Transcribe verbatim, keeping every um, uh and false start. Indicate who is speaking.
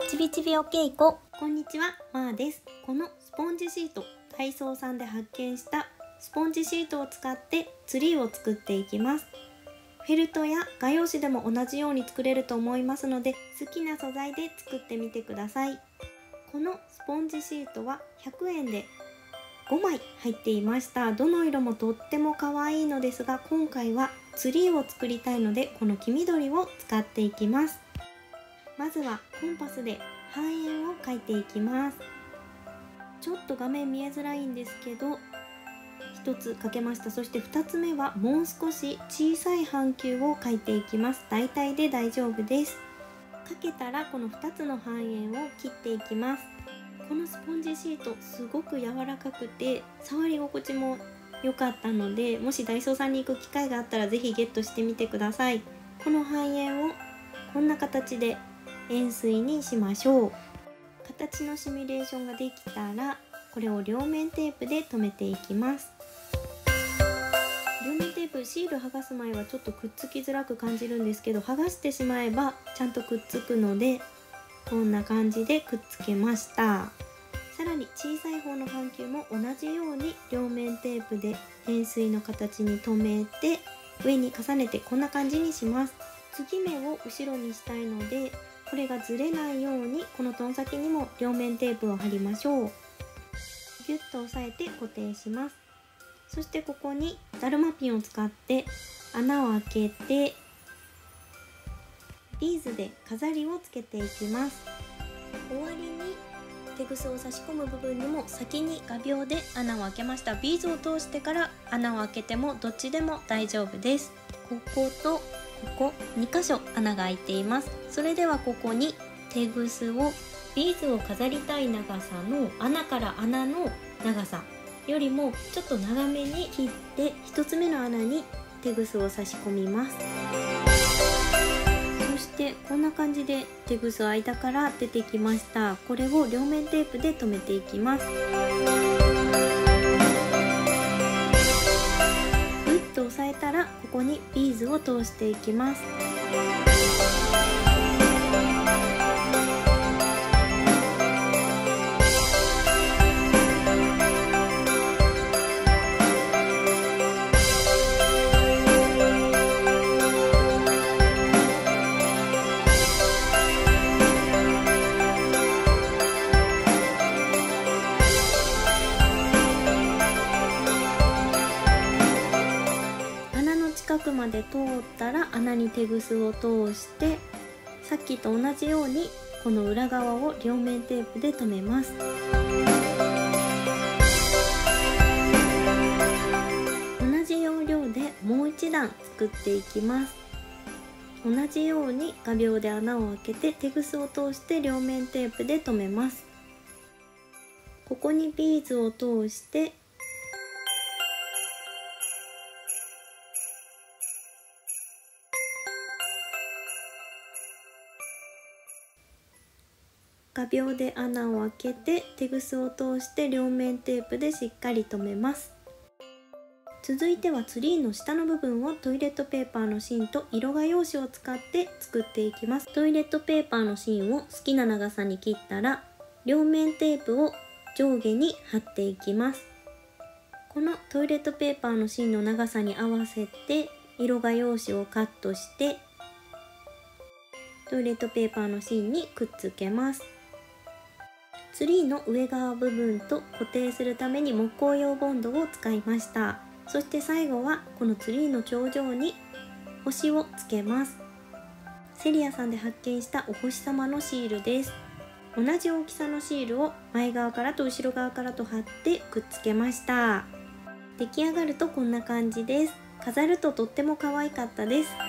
Speaker 1: ちびちびお稽古。
Speaker 2: こんにちは、まーです。このスポンジシート、ダイソーさんで発見したスポンジシートを使ってツリーを作っていきます。フェルトや画用紙でも同じように作れると思いますので、好きな素材で作ってみてください。このスポンジシートはひゃくえんでごまい入っていました。どの色もとっても可愛いのですが、今回はツリーを作りたいので、この黄緑を使っていきます。まずはコンパスで半円を描いていきます。ちょっと画面見えづらいんですけど、ひとつ描けました。そしてふたつめはもう少し小さい半球を描いていきます。大体で大丈夫です。描けたらこのふたつの半円を切っていきます。このスポンジシートすごく柔らかくて触り心地も良かったので、もしダイソーさんに行く機会があったらぜひゲットしてみてください。この半円をこんな形で円錐にしましょう。形のシミュレーションができたら、これを両面テープで留めていきます。両面テープ、シール剥がす前はちょっとくっつきづらく感じるんですけど、剥がしてしまえばちゃんとくっつくので、こんな感じでくっつけました。さらに小さい方の半球も同じように両面テープで円錐の形に留めて、上に重ねてこんな感じにします。継ぎ目を後ろにしたいので、これがずれないようにこのトン先にも両面テープを貼りましょう。ギュッと押さえて固定します。そしてここにだるまピンを使って穴を開けて、ビーズで飾りをつけていきます。終わりにテグスを差し込む部分にも先に画鋲で穴を開けました。ビーズを通してから穴を開けてもどっちでも大丈夫です。こことここにかしょ穴が開いています。それではここにテグスを、ビーズを飾りたい長さの穴から穴の長さよりもちょっと長めに切ってひとつめの穴にテグスを差し込みます。そしてこんな感じでテグス間から出てきました。これを両面テープで留めていきます。押さえたらここにビーズを通していきます。近くまで通ったら穴にテグスを通して、さっきと同じようにこの裏側を両面テープで留めます。同じ要領でもう一段作っていきます。同じように画鋲で穴を開けてテグスを通して両面テープで留めます。ここにビーズを通して画鋲で穴を開けてテグスを通して両面テープでしっかり留めます。続いてはツリーの下の部分をトイレットペーパーの芯と色画用紙を使って作っていきます。トイレットペーパーの芯を好きな長さに切ったら、両面テープを上下に貼っていきます。このトイレットペーパーの芯の長さに合わせて色画用紙をカットして、トイレットペーパーの芯にくっつけます。ツリーの上側部分と固定するために木工用ボンドを使いました。そして最後はこのツリーの頂上に星をつけます。セリアさんで発見したお星様のシールです。同じ大きさのシールを前側からと後ろ側からと貼ってくっつけました。出来上がるとこんな感じです。飾るととっても可愛かったです。